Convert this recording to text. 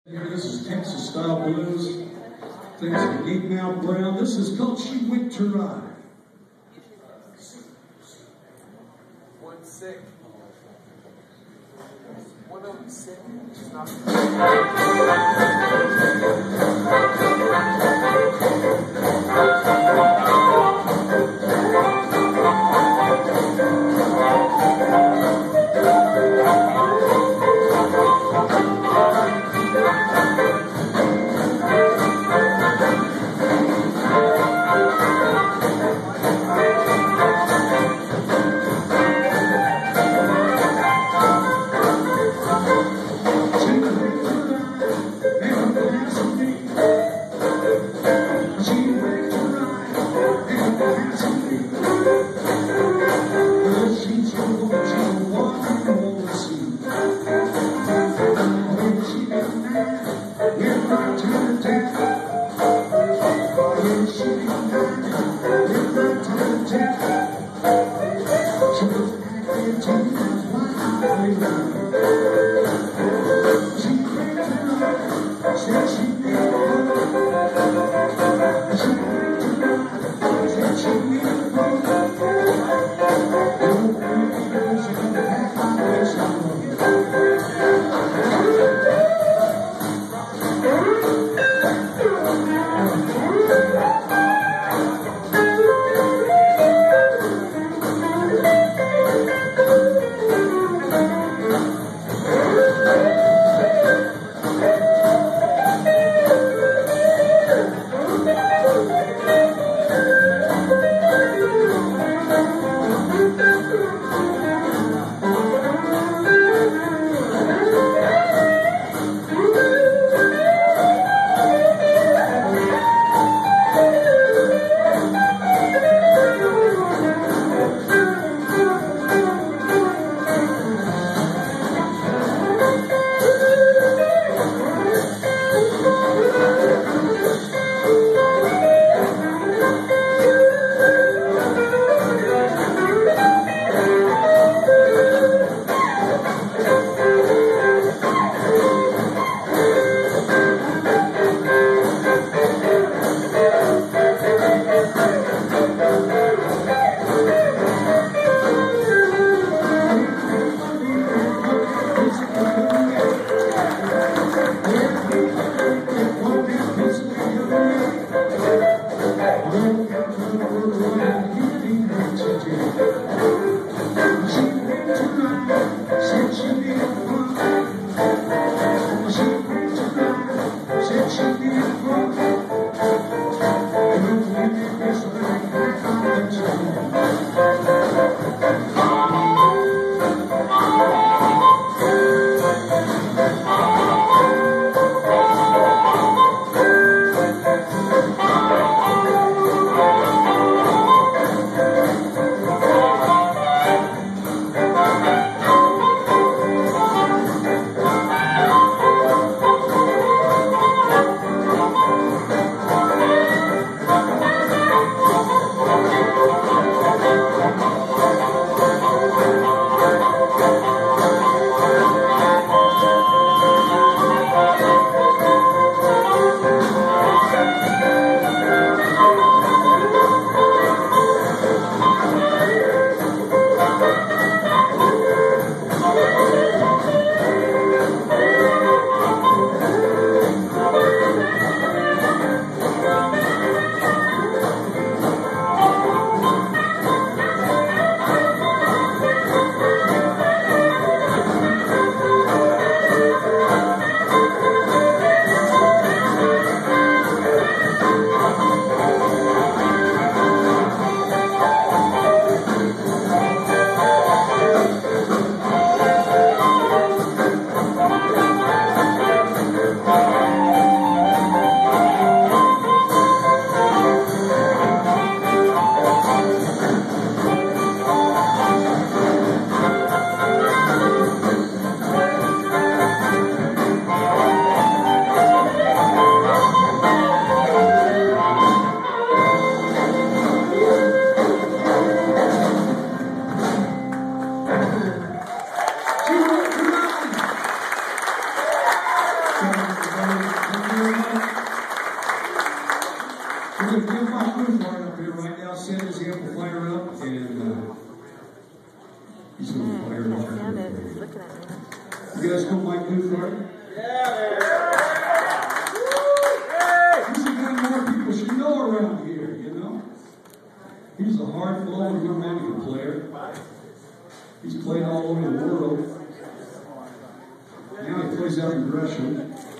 This is Texas style blues. Things like Deep Mouth Brown. This is called She Went to Ride. 1 6. 1 of them sick. It's not. going to get Mike Bluthart up here right now, set his amplifier up, and he's going to fire it up. He's looking at me. You guys know Mike Bluthart? Yeah. He's the guy more people should know around here, you know? He's a hard-flowing harmonica player. He's played all over the world. Now he plays out in Gresham.